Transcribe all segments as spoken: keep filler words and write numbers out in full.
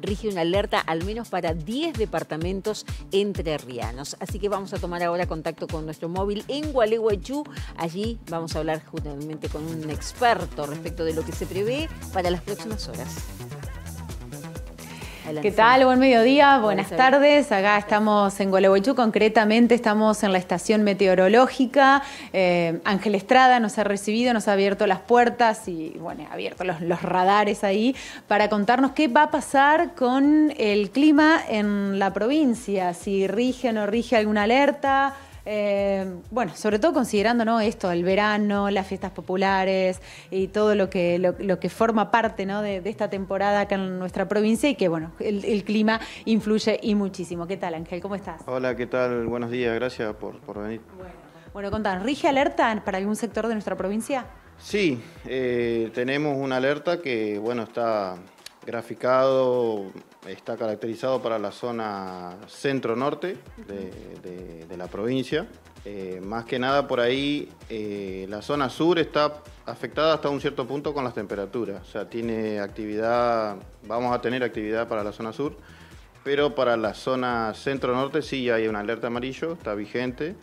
rige una alerta al menos para diez departamentos entrerrianos. Así que vamos a tomar ahora contacto con nuestro móvil en Gualeguaychú. Allí vamos a hablar justamente con un experto respecto de lo que se prevé para las próximas horas. Adelante. ¿Qué tal? Buen mediodía, buenas tardes. Acá estamos en Gualeguaychú, concretamente estamos en la estación meteorológica. Eh, Ángel Estrada nos ha recibido, nos ha abierto las puertas y bueno, ha abierto los, los radares ahí para contarnos qué va a pasar con el clima en la provincia, si rige o no rige alguna alerta. Eh, bueno, sobre todo considerando, ¿no?, esto, el verano, las fiestas populares y todo lo que, lo, lo que forma parte, ¿no?, de, de esta temporada acá en nuestra provincia y que, bueno, el, el clima influye y muchísimo. ¿Qué tal, Ángel? ¿Cómo estás? Hola, ¿qué tal? Buenos días, gracias por, por venir. Bueno, bueno, contanos, ¿rige alerta para algún sector de nuestra provincia? Sí, eh, tenemos una alerta que, bueno, está graficado, está caracterizado para la zona centro-norte de, de, de la provincia. Eh, más que nada por ahí, eh, la zona sur está afectada hasta un cierto punto con las temperaturas. O sea, tiene actividad, vamos a tener actividad para la zona sur, pero para la zona centro-norte sí hay una alerta amarillo, está vigente.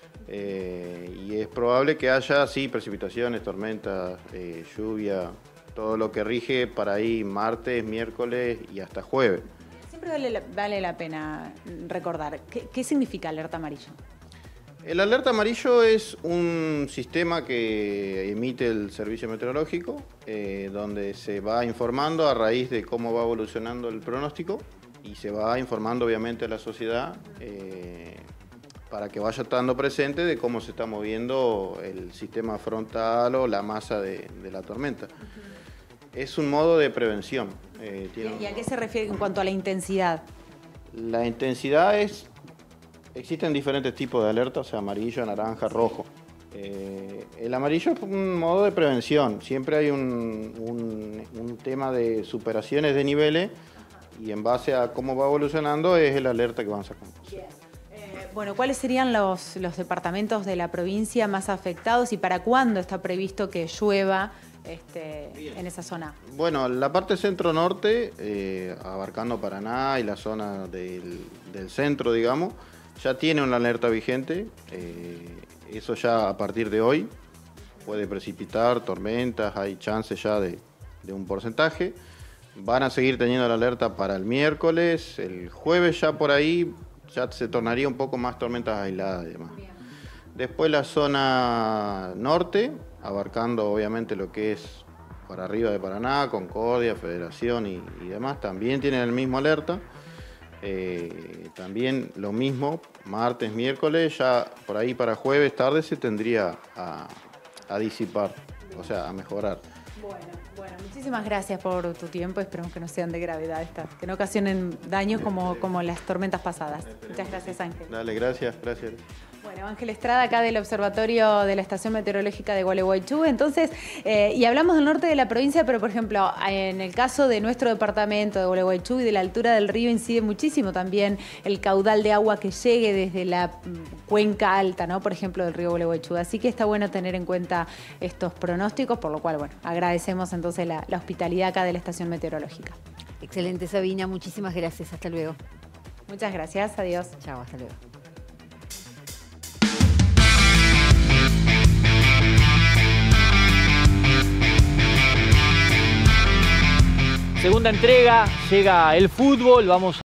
Eh, y es probable que haya, sí, precipitaciones, tormentas, eh, lluvia, todo lo que rige para ahí martes, miércoles y hasta jueves. Siempre vale la, vale la pena recordar, ¿qué, qué significa alerta amarillo? El alerta amarillo es un sistema que emite el servicio meteorológico, eh, donde se va informando a raíz de cómo va evolucionando el pronóstico y se va informando obviamente a la sociedad eh, para que vaya estando presente de cómo se está moviendo el sistema frontal o la masa de, de la tormenta. Uh-huh. Es un modo de prevención. Eh, tiene... ¿Y a qué se refiere en cuanto a la intensidad? La intensidad es... Existen diferentes tipos de alerta, o sea, amarillo, naranja, rojo. Eh, el amarillo es un modo de prevención. Siempre hay un, un, un tema de superaciones de niveles y en base a cómo va evolucionando es el alerta que vamos a conocer. Eh, bueno, ¿cuáles serían los, los departamentos de la provincia más afectados y para cuándo está previsto que llueva Este, en esa zona? Bueno, la parte centro-norte, eh, abarcando Paraná y la zona del, del centro, digamos, ya tiene una alerta vigente. Eh, eso ya a partir de hoy puede precipitar tormentas, hay chances ya de, de un porcentaje. Van a seguir teniendo la alerta para el miércoles, el jueves ya por ahí ya se tornaría un poco más tormentas aisladas y demás. Bien. Después la zona norte, abarcando obviamente lo que es para arriba de Paraná, Concordia, Federación y, y demás, también tienen el mismo alerta. Eh, también lo mismo, martes, miércoles, ya por ahí para jueves tarde se tendría a, a disipar, o sea, a mejorar. Bueno, bueno, muchísimas gracias por tu tiempo, esperemos que no sean de gravedad estas, que no ocasionen daños como, como las tormentas pasadas. Muchas gracias, Ángel. Dale, gracias, gracias. Bueno, Ángel Estrada, acá del Observatorio de la Estación Meteorológica de Gualeguaychú. Entonces, eh, y hablamos del norte de la provincia, pero por ejemplo, en el caso de nuestro departamento de Gualeguaychú y de la altura del río incide muchísimo también el caudal de agua que llegue desde la cuenca alta, ¿no?, por ejemplo, del río Gualeguaychú. Así que está bueno tener en cuenta estos pronósticos, por lo cual, bueno, agradecemos entonces la, la hospitalidad acá de la Estación Meteorológica. Excelente, Sabina, muchísimas gracias. Hasta luego. Muchas gracias, adiós. Chao, hasta luego. Segunda entrega, llega el fútbol, vamos